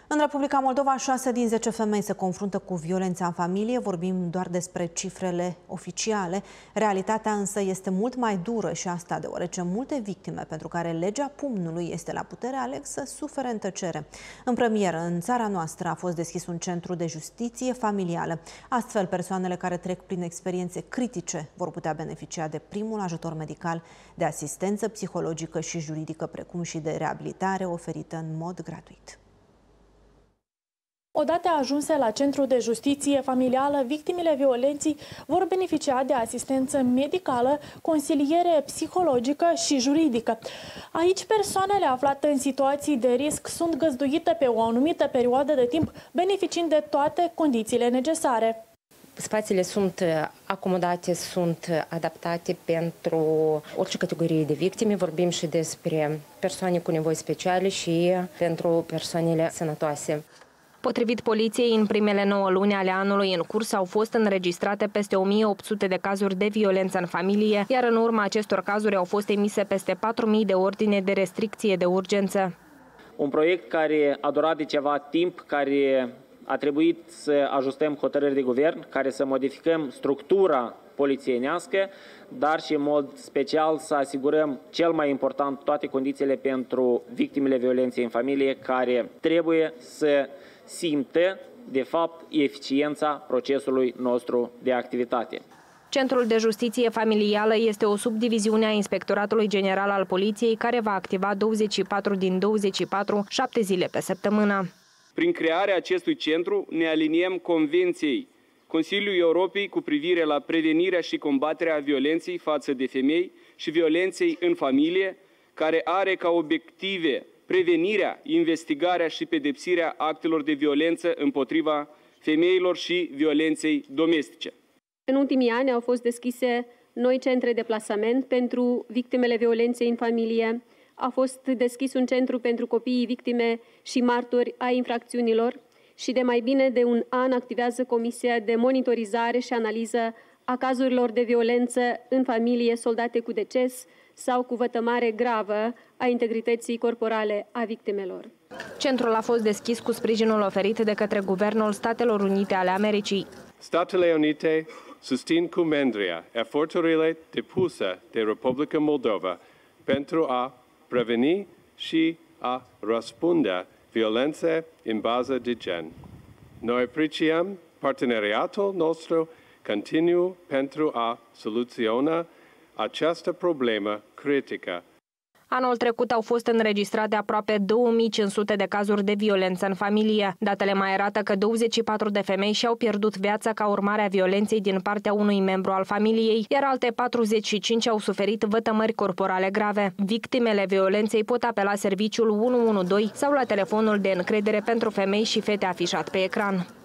În Republica Moldova, 6 din 10 femei se confruntă cu violența în familie. Vorbim doar despre cifrele oficiale. Realitatea însă este mult mai dură și asta deoarece multe victime pentru care legea pumnului este la putere aleg să sufere în tăcere. În premieră, în țara noastră a fost deschis un centru de justiție familială. Astfel, persoanele care trec prin experiențe critice vor putea beneficia de primul ajutor medical, de asistență psihologică și juridică, precum și de reabilitare oferită în mod gratuit. Odată ajunse la Centrul de Justiție Familială, victimele violenței vor beneficia de asistență medicală, consiliere psihologică și juridică. Aici persoanele aflate în situații de risc sunt găzduite pe o anumită perioadă de timp, beneficiind de toate condițiile necesare. Spațiile sunt acomodate, sunt adaptate pentru orice categorie de victime. Vorbim și despre persoane cu nevoi speciale și pentru persoanele sănătoase. Potrivit poliției, în primele 9 luni ale anului în curs au fost înregistrate peste 1800 de cazuri de violență în familie, iar în urma acestor cazuri au fost emise peste 4000 de ordine de restricție de urgență. Un proiect care a durat de ceva timp, care a trebuit să ajustăm hotărâri de guvern, care să modificăm structura polițienească, dar și în mod special să asigurăm cel mai important toate condițiile pentru victimele violenței în familie, care trebuie să simte, de fapt, eficiența procesului nostru de activitate. Centrul de Justiție Familială este o subdiviziune a Inspectoratului General al Poliției, care va activa 24 din 24, 7 zile pe săptămână. Prin crearea acestui centru ne aliniem Convenției Consiliului Europei cu privire la prevenirea și combaterea violenței față de femei și violenței în familie, care are ca obiective prevenirea, investigarea și pedepsirea actelor de violență împotriva femeilor și violenței domestice. În ultimii ani au fost deschise noi centre de plasament pentru victimele violenței în familie. A fost deschis un centru pentru copiii victime și martori ai infracțiunilor și de mai bine de un an activează Comisia de monitorizare și analiză a cazurilor de violență în familie soldate cu deces sau cu vătămare gravă a integrității corporale a victimelor. Centrul a fost deschis cu sprijinul oferit de către Guvernul Statelor Unite ale Americii. Statele Unite susțin cu mândrie eforturile depuse de Republica Moldova pentru a preveni și a răspunde violențe în bază de gen. Noi apreciem parteneriatul nostru continuu pentru a soluționa această problemă critică. Anul trecut au fost înregistrate aproape 2500 de cazuri de violență în familie. Datele mai arată că 24 de femei și-au pierdut viața ca urmare a violenței din partea unui membru al familiei, iar alte 45 au suferit vătămări corporale grave. Victimele violenței pot apela serviciul 112 sau la telefonul de încredere pentru femei și fete afișat pe ecran.